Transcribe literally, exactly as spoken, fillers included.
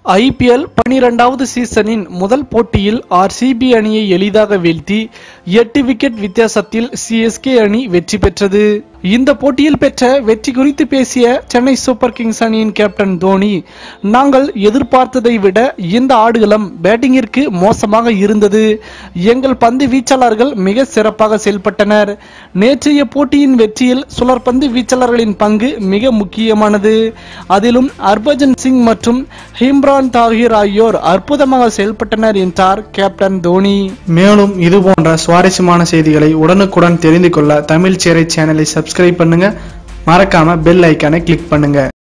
IPL பனிரெண்டாவது சீசனின் முதல் போட்டியில் ஆர்சிபி அணியை எளிதாக வீழ்த்தி எட்டு விக்கெட் வித்தியாசத்தில் சிஎஸ்கே அணி வெற்றி பெற்றது. இந்த போட்டியில் பெற்ற வெற்றி குறித்து பேசிய சென்னை சூப்பர் கிங்ஸ் அணியின் கேப்டன் தோனி, நாங்கள் எதிர்பார்த்ததை விட இந்த ஆடுகளம் பேட்டிங்கிற்கு மோசமாக இருந்தது. எங்கள் பந்து வீச்சாளர்கள் மிக சிறப்பாக செயல்பட்டனர். நேற்றைய போட்டியின் வெற்றியில் சுழற்பந்து வீச்சாளர்களின் பங்கு மிக முக்கியமானது. அதிலும் ஹர்பஜன் சிங் மற்றும் இம்ரான் தாஹிர் ஆகியோர் அற்புதமாக செயல்பட்டனர் என்றார் கேப்டன் தோனி. மேலும் இதுபோன்ற சுவாரஸ்யமான செய்திகளை உடனுக்குடன் தெரிந்து கொள்ள தமிழ் சேரை சேனலை சப்ஸ்கிரைப் பண்ணுங்க. மறக்காம பெல் ஐக்கானை கிளிக் பண்ணுங்க.